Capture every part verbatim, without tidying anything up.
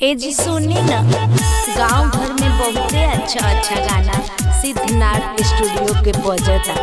ए जी सुनी ना, गांव घर में बहुते अच्छा अच्छा गाना सिद्धनाथ स्टूडियो के बजता।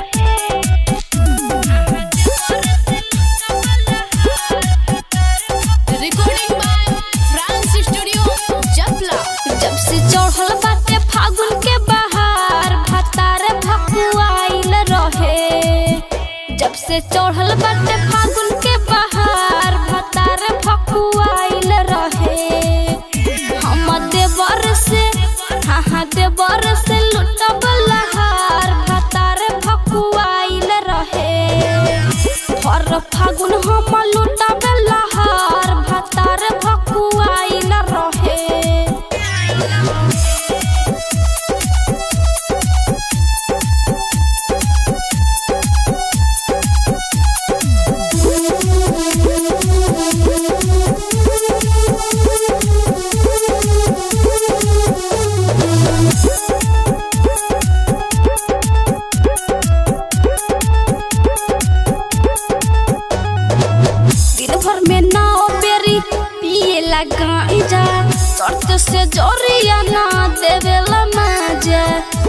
Recording by France studio Japla. जब से चढ़ल बाटे फागुन के बहार भतार भकुआइल रहे। जब से चढ़ल बाटे फागुन के बहार भतार भकुआइल रहे। हम देवर से हाँ हाँ देवर से लुटब लहार भतार भकुआइल रहे। हर फागुन हम लुटब लहार भतार भकुआइल रहे। गांजा शर्त से जोरिया ना देवेला मजा।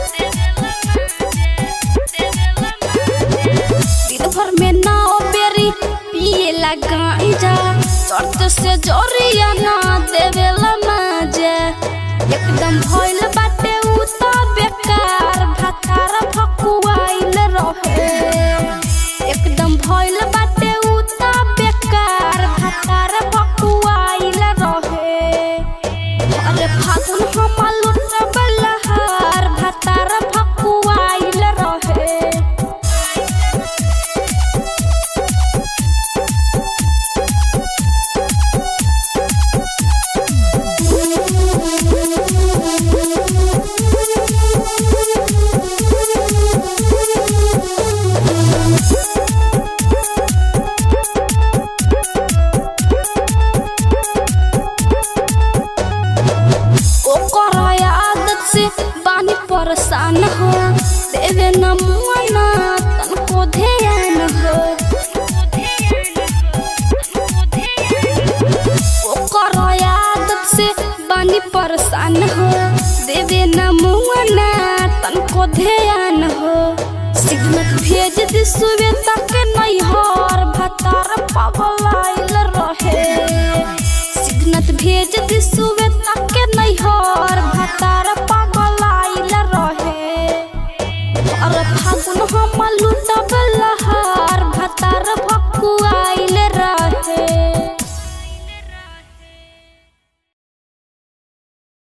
दिन भर में नाव बेरी पिएला गांजा शर्त से जोरिया ना देवेला मजा। एकदम भइल बाटे उ त बेकार भतार भकुआइल रहे। एकदम भइल बाटे उ त बेकार भतार भकुआइल रहे। अरे फागुन हम लुटब लहार भतार भकुआइल रहे। बानी परेशान हो देवे न मुआना तनको ध्यान हो। ओकर आदत से बानी परेशान हो देवे न मुआना तनको ध्यान हो। सिग्नत भेज दी सुबह तक नहीं हर भतार पगलाइल रहे। सिग्नत भेज दी